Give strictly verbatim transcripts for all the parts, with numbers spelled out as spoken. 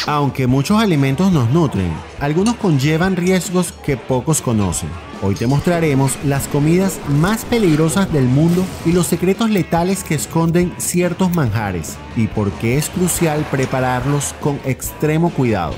Aunque muchos alimentos nos nutren, algunos conllevan riesgos que pocos conocen. Hoy te mostraremos las comidas más peligrosas del mundo y los secretos letales que esconden ciertos manjares y por qué es crucial prepararlos con extremo cuidado.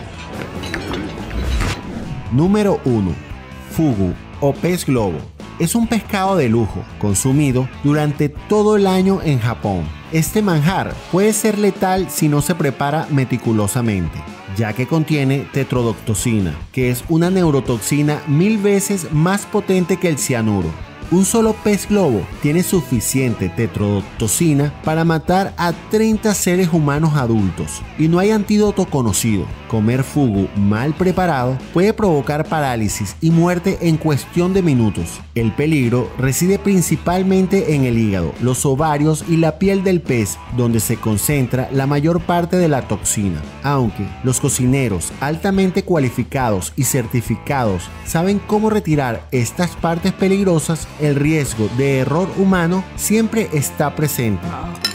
Número uno. Fugu o pez globo. Es un pescado de lujo, consumido durante todo el año en Japón. Este manjar puede ser letal si no se prepara meticulosamente, ya que contiene tetrodotoxina, que es una neurotoxina mil veces más potente que el cianuro. Un solo pez globo tiene suficiente tetrodotoxina para matar a treinta seres humanos adultos y no hay antídoto conocido. Comer fugu mal preparado puede provocar parálisis y muerte en cuestión de minutos. El peligro reside principalmente en el hígado, los ovarios y la piel del pez, donde se concentra la mayor parte de la toxina. Aunque los cocineros altamente cualificados y certificados saben cómo retirar estas partes peligrosas, el riesgo de error humano siempre está presente.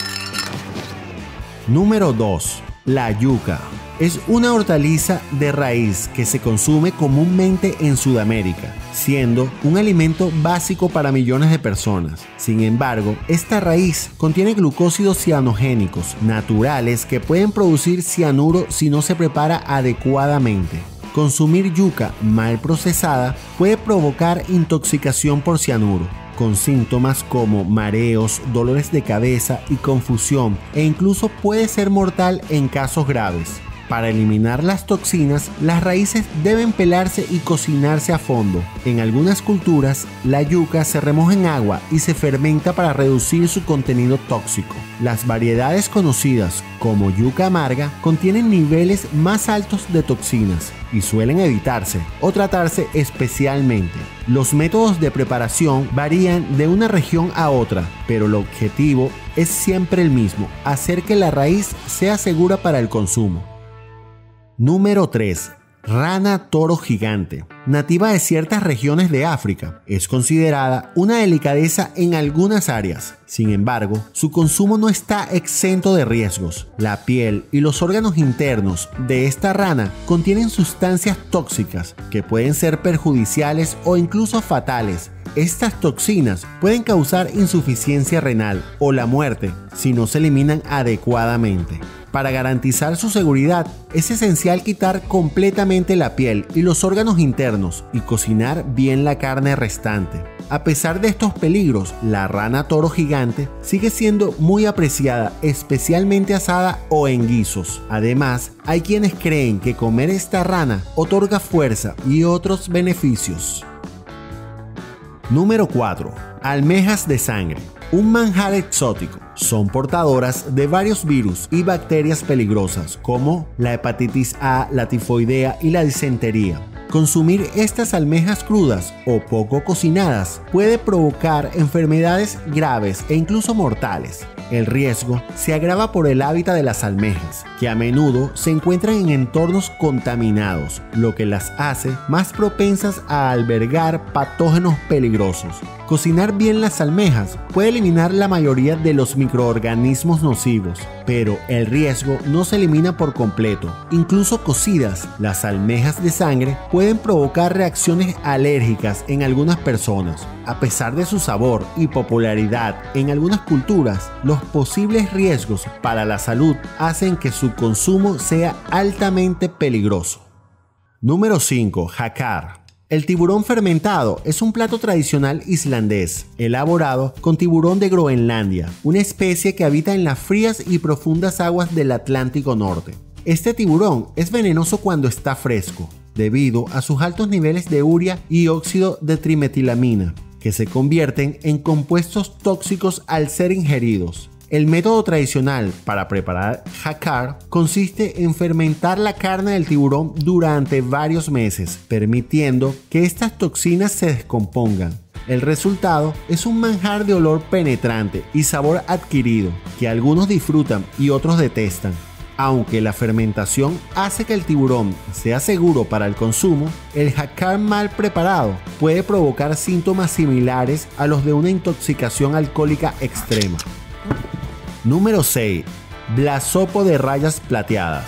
Número dos. La yuca. Es una hortaliza de raíz que se consume comúnmente en Sudamérica, siendo un alimento básico para millones de personas. Sin embargo, esta raíz contiene glucósidos cianogénicos naturales que pueden producir cianuro si no se prepara adecuadamente. Consumir yuca mal procesada puede provocar intoxicación por cianuro, con síntomas como mareos, dolores de cabeza y confusión, e incluso puede ser mortal en casos graves. Para eliminar las toxinas, las raíces deben pelarse y cocinarse a fondo. En algunas culturas, la yuca se remoja en agua y se fermenta para reducir su contenido tóxico. Las variedades conocidas como yuca amarga contienen niveles más altos de toxinas y suelen evitarse o tratarse especialmente. Los métodos de preparación varían de una región a otra, pero el objetivo es siempre el mismo: hacer que la raíz sea segura para el consumo. Número tres. Rana toro gigante. Nativa de ciertas regiones de África, es considerada una delicadeza en algunas áreas. Sin embargo, su consumo no está exento de riesgos. La piel y los órganos internos de esta rana contienen sustancias tóxicas que pueden ser perjudiciales o incluso fatales. Estas toxinas pueden causar insuficiencia renal o la muerte si no se eliminan adecuadamente. Para garantizar su seguridad, es esencial quitar completamente la piel y los órganos internos y cocinar bien la carne restante. A pesar de estos peligros, la rana toro gigante sigue siendo muy apreciada, especialmente asada o en guisos. Además, hay quienes creen que comer esta rana otorga fuerza y otros beneficios. Número cuatro. Almejas de sangre. Un manjar exótico. Son portadoras de varios virus y bacterias peligrosas como la hepatitis A, la tifoidea y la disentería. Consumir estas almejas crudas o poco cocinadas puede provocar enfermedades graves e incluso mortales. El riesgo se agrava por el hábitat de las almejas, que a menudo se encuentran en entornos contaminados, lo que las hace más propensas a albergar patógenos peligrosos. Cocinar bien las almejas puede eliminar la mayoría de los microorganismos nocivos, pero el riesgo no se elimina por completo. Incluso cocidas, las almejas de sangre pueden provocar reacciones alérgicas en algunas personas. A pesar de su sabor y popularidad en algunas culturas, los posibles riesgos para la salud hacen que su consumo sea altamente peligroso. Número cinco. Hakar. El tiburón fermentado es un plato tradicional islandés, elaborado con tiburón de Groenlandia, una especie que habita en las frías y profundas aguas del Atlántico Norte. Este tiburón es venenoso cuando está fresco, debido a sus altos niveles de urea y óxido de trimetilamina, que se convierten en compuestos tóxicos al ser ingeridos. El método tradicional para preparar hakar consiste en fermentar la carne del tiburón durante varios meses, permitiendo que estas toxinas se descompongan. El resultado es un manjar de olor penetrante y sabor adquirido, que algunos disfrutan y otros detestan. Aunque la fermentación hace que el tiburón sea seguro para el consumo, el hakar mal preparado puede provocar síntomas similares a los de una intoxicación alcohólica extrema. Número seis. Blasopo de rayas plateadas.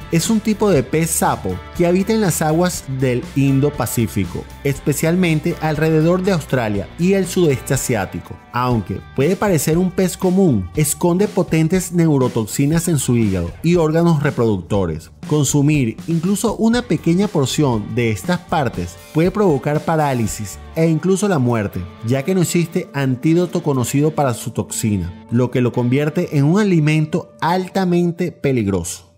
es un tipo de pez sapo que habita en las aguas del Indo-Pacífico, especialmente alrededor de Australia y el sudeste asiático. Aunque puede parecer un pez común, esconde potentes neurotoxinas en su hígado y órganos reproductores. Consumir incluso una pequeña porción de estas partes puede provocar parálisis e incluso la muerte, ya que no existe antídoto conocido para su toxina, lo que lo convierte en un alimento altamente peligroso.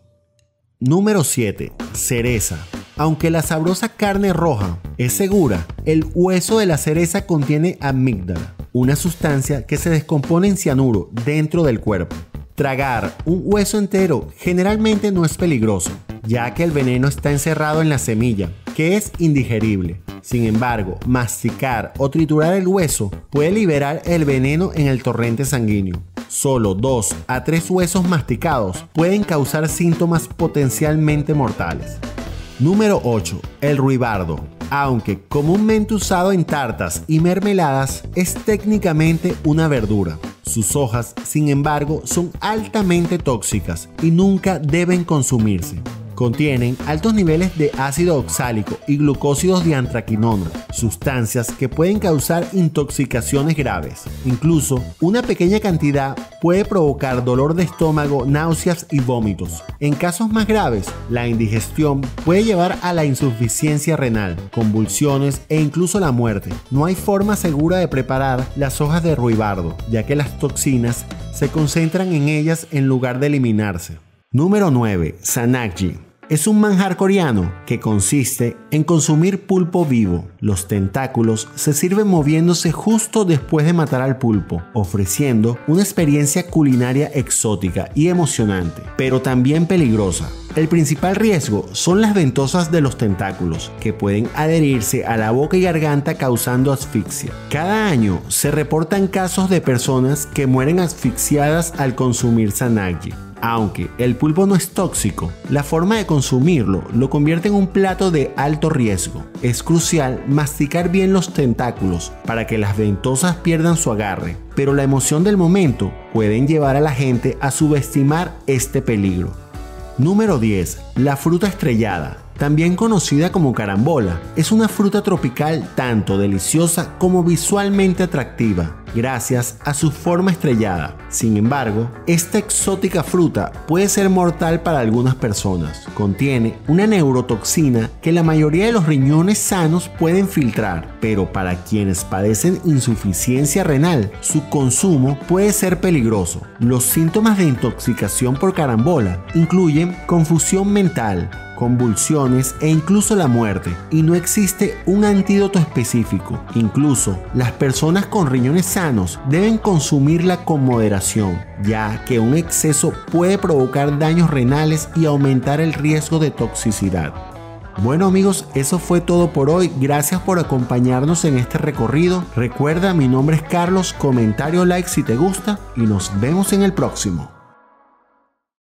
Número siete. Cereza. Aunque la sabrosa carne roja es segura, el hueso de la cereza contiene amígdala, una sustancia que se descompone en cianuro dentro del cuerpo. Tragar un hueso entero generalmente no es peligroso, ya que el veneno está encerrado en la semilla, que es indigerible. Sin embargo, masticar o triturar el hueso puede liberar el veneno en el torrente sanguíneo. Solo dos a tres huesos masticados pueden causar síntomas potencialmente mortales. Número ocho. El ruibarbo. Aunque comúnmente usado en tartas y mermeladas, es técnicamente una verdura. Sus hojas, sin embargo, son altamente tóxicas y nunca deben consumirse. Contienen altos niveles de ácido oxálico y glucósidos de antraquinona, sustancias que pueden causar intoxicaciones graves. Incluso, una pequeña cantidad puede provocar dolor de estómago, náuseas y vómitos. En casos más graves, la indigestión puede llevar a la insuficiencia renal, convulsiones e incluso la muerte. No hay forma segura de preparar las hojas de ruibarbo, ya que las toxinas se concentran en ellas en lugar de eliminarse. Número nueve. Sanakji. Es un manjar coreano que consiste en consumir pulpo vivo. Los tentáculos se sirven moviéndose justo después de matar al pulpo, ofreciendo una experiencia culinaria exótica y emocionante, pero también peligrosa. El principal riesgo son las ventosas de los tentáculos, que pueden adherirse a la boca y garganta causando asfixia. Cada año se reportan casos de personas que mueren asfixiadas al consumir sanakji. Aunque el pulpo no es tóxico, la forma de consumirlo lo convierte en un plato de alto riesgo. Es crucial masticar bien los tentáculos para que las ventosas pierdan su agarre, pero la emoción del momento pueden llevar a la gente a subestimar este peligro. Número diez. La fruta estrellada. También conocida como carambola, es una fruta tropical tanto deliciosa como visualmente atractiva, gracias a su forma estrellada. Sin embargo, esta exótica fruta puede ser mortal para algunas personas. Contiene una neurotoxina que la mayoría de los riñones sanos pueden filtrar, pero para quienes padecen insuficiencia renal, su consumo puede ser peligroso. Los síntomas de intoxicación por carambola incluyen confusión mental, convulsiones e incluso la muerte, y no existe un antídoto específico. Incluso las personas con riñones sanos deben consumirla con moderación, ya que un exceso puede provocar daños renales y aumentar el riesgo de toxicidad. Bueno amigos, eso fue todo por hoy. Gracias por acompañarnos en este recorrido. Recuerda, mi nombre es Carlos, comentario, like si te gusta y nos vemos en el próximo.